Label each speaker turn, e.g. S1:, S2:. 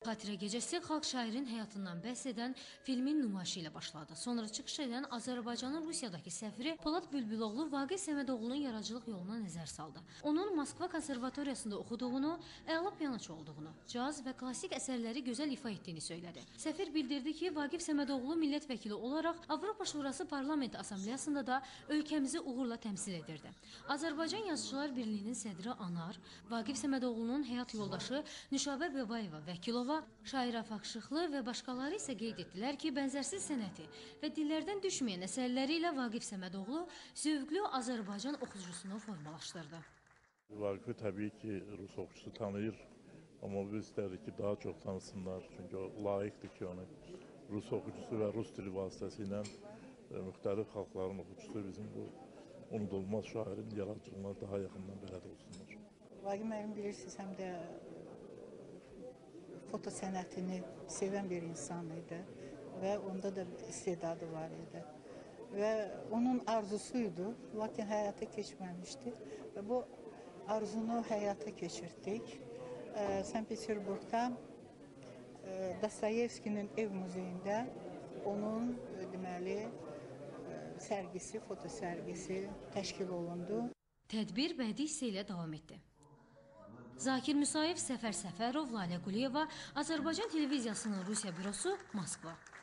S1: Xatirə gecəsi xalq şairin həyatından bəhs edən filmin nümayişi ilə başladı. Sonra çıxış edən Azərbaycanın Rusiyadakı səfiri Polad Bülbüloğlu Vaqif Səmədoğlunun yaradıcılıq yoluna nəzər saldı. Onun Moskva konservatoriyasında oxuduğunu, əla pianoçu olduğunu, caz və klassik əsərləri gözəl ifa etdiyini söylədi. Səfir bildirdi ki, Vaqif Səmədoğlu millət vəkili olaraq Avropa Şurası Parlament Assambleyasında da ölkəmizi uğurla təmsil edirdi. Azərbaycan Yazıçılar Birliyinin sədri Anar, Vaqif Səmədoğlunun həyat yoldaşı Nüşabə Bebayeva Vəkilova, Şairə Faxşıqlı və başqaları isə qeyd etdilər ki, bənzərsiz sənəti və dillərdən düşməyən əsərləri ilə Vaqif Səmədoğlu zövqlü Azərbaycan oxucusunu formalaşdırdı.
S2: Vaqifi təbii ki, Rus oxucusu tanıyır, amma biz istərik ki, daha çox tanısınlar. Çünki o layiqdir ki, onu Rus oxucusu və Rus dili vasitəsilə müxtəlif xalqların oxucusu bizim bu unudulmaz şairin yaradıcılığına daha yaxından bələd olsunlar.
S3: Vaqif müəllim bilirsiniz, həm də foto sənətini sevən bir insan idi və onda da istedadı var idi. Və onun arzusuydu, lakin həyata keçməmişdi və bu arzunu həyata keçirdik. Sankt Peterburqda Dostoyevskinin ev muzeyində onun deməli sərgisi, foto sərgisi təşkil olundu.
S1: Tədbir bədii hissə ilə davam etdi. Zakir Müsayev, Səfər Səfərov, Lalə Quliyeva, Azərbaycan Televiziyasının Rusiya bürosu, Moskva.